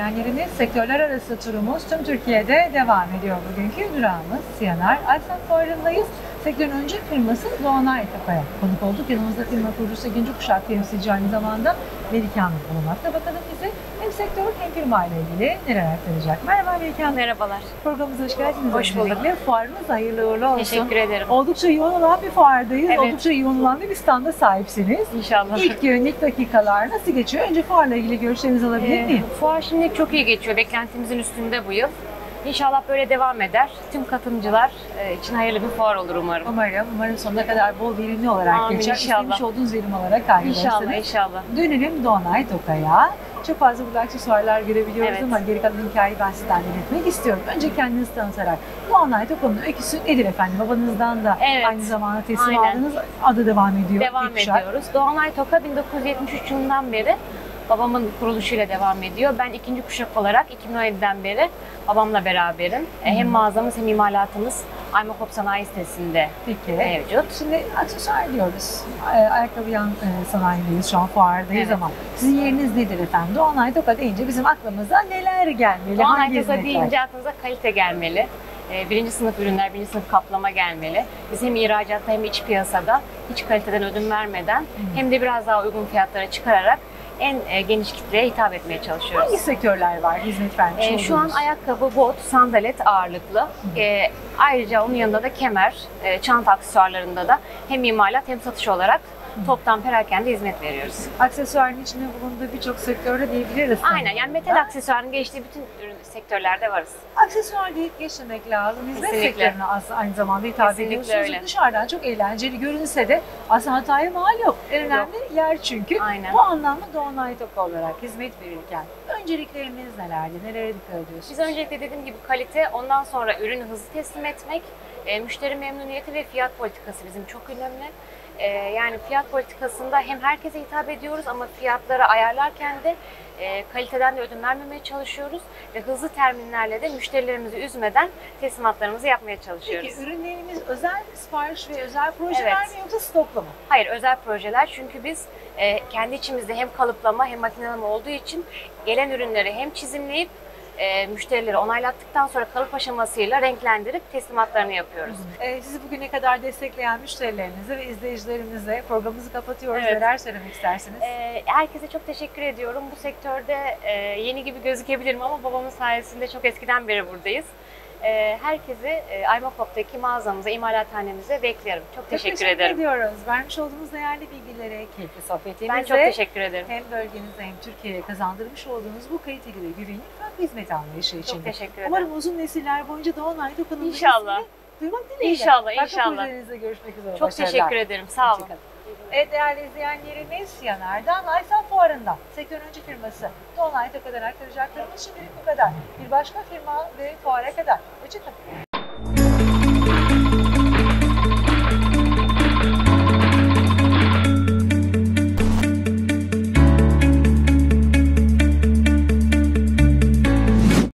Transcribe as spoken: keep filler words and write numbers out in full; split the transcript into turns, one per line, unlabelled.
izleyenlerimiz, sektörler arası turumuz tüm Türkiye'de devam ediyor. Bugünkü durağımız Siyanar Alsan Fuarı'ndayız. Sektörün öncü firması Doğanay Toka'ya konuk olduk. Yanımızda firma kurucusu ikinci kuşak temsilci aynı zamanda Melike Hanım bulunmakta. Bakalım bize hem sektör hem firma ile ilgili neler aktaracak. Merhaba Melike Hanım.
Merhabalar.
Programımıza hoş geldiniz.
Hoş bulduk.
Fuarınız hayırlı uğurlu olsun.
Teşekkür ederim.
Oldukça yoğun olan bir fuardayız.
Evet.
Oldukça yoğun olan bir standa sahipsiniz.
İnşallah.
İlk gün, ilk dakikalar nasıl geçiyor? Önce fuarla ilgili görüşlerinizi alabilir
Ee,
miyim?
fuar şimdi çok iyi geçiyor. Beklentimizin üstünde bu yıl. İnşallah böyle devam eder. Tüm katılımcılar e, için hayırlı bir fuar olur umarım.
Umarım, umarım sonuna kadar bol verimli olarak
Amin,
geçer.
inşallah.
İstemiş olduğunuz verim olarak kaybedersiniz.
İnşallah, inşallah.
Dönelim Doğanay Toka'ya. Çok fazla burada aksesuarlar görebiliyoruz
Evet.
ama geri kalan hikayeyi ben sizden dinletmek istiyorum. Önce kendinizi tanıtarak Doğanay Toka'nın öyküsü nedir efendim? Babanızdan da
Evet.
aynı zamanda teslim
Aynen.
aldığınız adı devam ediyor.
Devam
İlk kuşak.
ediyoruz. Doğanay Toka bin dokuz yüz yetmiş üç yılından beri babamın kuruluşuyla devam ediyor. Ben ikinci kuşak olarak iki bin on yediden beri babamla beraberim. E, Hem mağazamız hem imalatımız Aymakop Sanayi sitesinde
Peki.
mevcut.
Şimdi aksesuar diyoruz. Ee, Ayakkabı yan e, sanayideyiz, şu an fuardayız
Evet.
ama sizin yeriniz nedir efendim? Doğanay Toka deyince bizim aklımıza neler gelmeli?
Doğanay
Hangi
Toka
hizmetler?
deyince aklınıza kalite gelmeli. Ee, Birinci sınıf ürünler, birinci sınıf kaplama gelmeli. Biz hem ihracatta hem iç piyasada hiç kaliteden ödün vermeden hem de biraz daha uygun fiyatlara çıkararak en e, geniş kitleye hitap etmeye çalışıyoruz.
Hangi sektörler var hizmet vermiş
Ee,
olduğunuz?
şu an ayakkabı, bot, sandalet ağırlıklı. Ee, ayrıca onun yanında da kemer, e, çanta aksesuarlarında da hem imalat hem satış olarak toptan perakende hizmet veriyoruz.
Aksesuarın içinde bulunduğu birçok sektörde diyebiliriz.
Aynen, yani metal aksesuarın geçtiği bütün ürün sektörlerde varız.
Aksesuar deyip geçmemek lazım. Hizmet
Kesinlikle.
sektörüne aslında aynı zamanda hitap
Kesinlikle
ediyorsunuz.
öyle.
Dışarıdan çok eğlenceli görünse de aslında hataya mal yok. En önemli yer çünkü.
Aynen.
Bu anlamda Doğanay Toka olarak hizmet verirken önceliklerimiz nelerdi? Nelere dikkat ediyorsunuz?
Biz öncelikle dediğim gibi kalite, ondan sonra ürünü hızlı teslim etmek, e, müşteri memnuniyeti ve fiyat politikası bizim çok önemli. E, yani fiyat politikasında hem herkese hitap ediyoruz ama fiyatları ayarlarken de e, kaliteden de ödün vermemeye çalışıyoruz ve hızlı terminlerle de müşterilerimizi üzmeden teslimatlarımızı yapmaya çalışıyoruz.
Peki ürünlerimiz özel sipariş ve özel projeler
Evet.
mi yoksa stoklu mu?
Hayır, özel projeler, çünkü biz e, kendi içimizde hem kalıplama hem makineleme olduğu için gelen ürünleri hem çizimleyip e, müşterileri onaylattıktan sonra kalıp aşamasıyla renklendirip teslimatlarını yapıyoruz.
Ee, sizi bugüne kadar destekleyen müşterilerinize ve izleyicilerimize programımızı kapatıyoruz.
Evet.
Neler söylemek istersiniz?
E, herkese çok teşekkür ediyorum. Bu sektörde e, yeni gibi gözükebilirim ama babamın sayesinde çok eskiden beri buradayız. E, herkesi e, Aymakop'taki mağazamıza, imalathanemize bekliyorum. Çok teşekkür,
Çok teşekkür
ederim.
ediyoruz. Vermiş olduğunuz değerli bilgilere, keyifli sohbetinize.
Ben çok teşekkür ederim.
Hem bölgenize hem Türkiye'ye kazandırmış olduğunuz bu kaliteli ve güvenli farklı hizmet anlayışı için.
Çok teşekkür ederim.
Umarım uzun nesiller boyunca Doğanay Toka'nın
İnşallah.
duymak dileğiyle.
İnşallah,
Farklı
inşallah.
projelerinizde görüşmek üzere.
Çok
Başarılar.
teşekkür ederim. Sağ olun.
Hoşçakalın. Evet değerli izleyenlerimiz, Yanar'dan Aysel Fuarı'ndan sektörün öncü firması Doğanay Toka'dan aktaracaklarımız şimdilik bu kadar. Bir başka firma ve fuara kadar. Hoşçakalın.